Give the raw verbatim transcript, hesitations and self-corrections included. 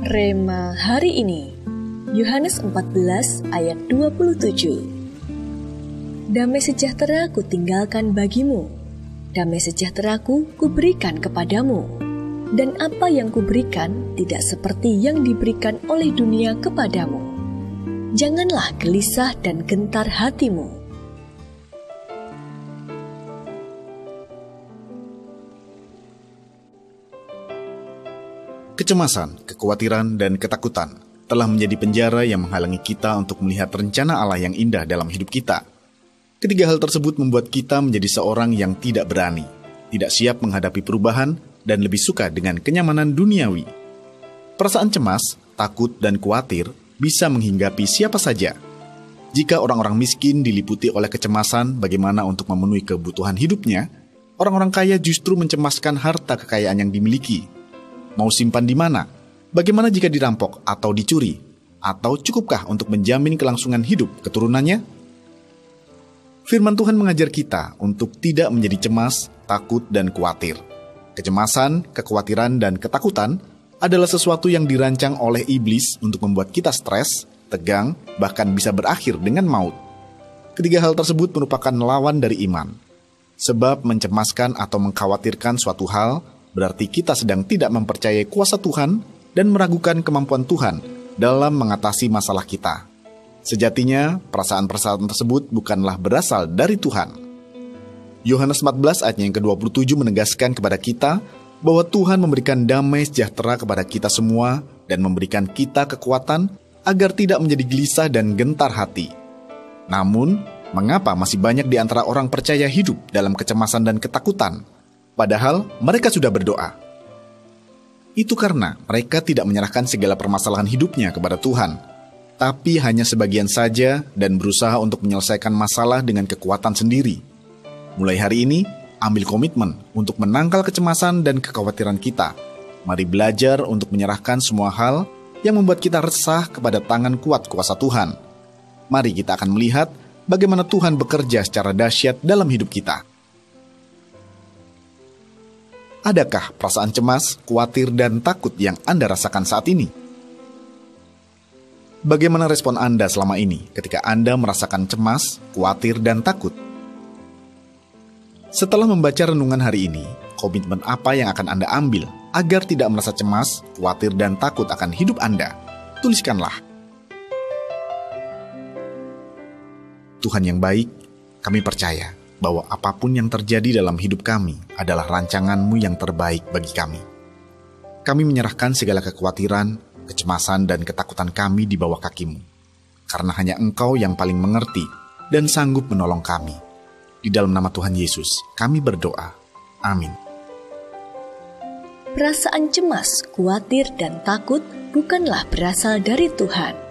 Rema hari ini, Yohanes empat belas ayat dua puluh tujuh. Damai sejahtera ku tinggalkan bagimu, damai sejahtera-Ku kuberikan kepadamu, dan apa yang kuberikan tidak seperti yang diberikan oleh dunia kepadamu. Janganlah gelisah dan gentar hatimu. Kecemasan, kekhawatiran, dan ketakutan telah menjadi penjara yang menghalangi kita untuk melihat rencana Allah yang indah dalam hidup kita. Ketiga hal tersebut membuat kita menjadi seorang yang tidak berani, tidak siap menghadapi perubahan, dan lebih suka dengan kenyamanan duniawi. Perasaan cemas, takut, dan khawatir bisa menghinggapi siapa saja. Jika orang-orang miskin diliputi oleh kecemasan bagaimana untuk memenuhi kebutuhan hidupnya, orang-orang kaya justru mencemaskan harta kekayaan yang dimiliki. Mau simpan di mana? Bagaimana jika dirampok atau dicuri? Atau cukupkah untuk menjamin kelangsungan hidup keturunannya? Firman Tuhan mengajar kita untuk tidak menjadi cemas, takut, dan khawatir. Kecemasan, kekhawatiran, dan ketakutan adalah sesuatu yang dirancang oleh iblis untuk membuat kita stres, tegang, bahkan bisa berakhir dengan maut. Ketiga hal tersebut merupakan lawan dari iman. Sebab mencemaskan atau mengkhawatirkan suatu hal berarti kita sedang tidak mempercayai kuasa Tuhan dan meragukan kemampuan Tuhan dalam mengatasi masalah kita. Sejatinya, perasaan-perasaan tersebut bukanlah berasal dari Tuhan. Yohanes empat belas ayat yang ke dua puluh tujuh menegaskan kepada kita bahwa Tuhan memberikan damai sejahtera kepada kita semua dan memberikan kita kekuatan agar tidak menjadi gelisah dan gentar hati. Namun, mengapa masih banyak di antara orang percaya hidup dalam kecemasan dan ketakutan? Padahal mereka sudah berdoa. Itu karena mereka tidak menyerahkan segala permasalahan hidupnya kepada Tuhan, tapi hanya sebagian saja dan berusaha untuk menyelesaikan masalah dengan kekuatan sendiri. Mulai hari ini, ambil komitmen untuk menangkal kecemasan dan kekhawatiran kita. Mari belajar untuk menyerahkan semua hal yang membuat kita resah kepada tangan kuat kuasa Tuhan. Mari kita akan melihat bagaimana Tuhan bekerja secara dahsyat dalam hidup kita. Adakah perasaan cemas, khawatir, dan takut yang Anda rasakan saat ini? Bagaimana respon Anda selama ini ketika Anda merasakan cemas, khawatir, dan takut? Setelah membaca renungan hari ini, komitmen apa yang akan Anda ambil agar tidak merasa cemas, khawatir, dan takut akan hidup Anda? Tuliskanlah. Tuhan yang baik, kami percaya bahwa apapun yang terjadi dalam hidup kami adalah rancangan-Mu yang terbaik bagi kami. Kami menyerahkan segala kekhawatiran, kecemasan, dan ketakutan kami di bawah kaki-Mu, karena hanya Engkau yang paling mengerti dan sanggup menolong kami. Di dalam nama Tuhan Yesus, kami berdoa. Amin. Perasaan cemas, khawatir, dan takut bukanlah berasal dari Tuhan.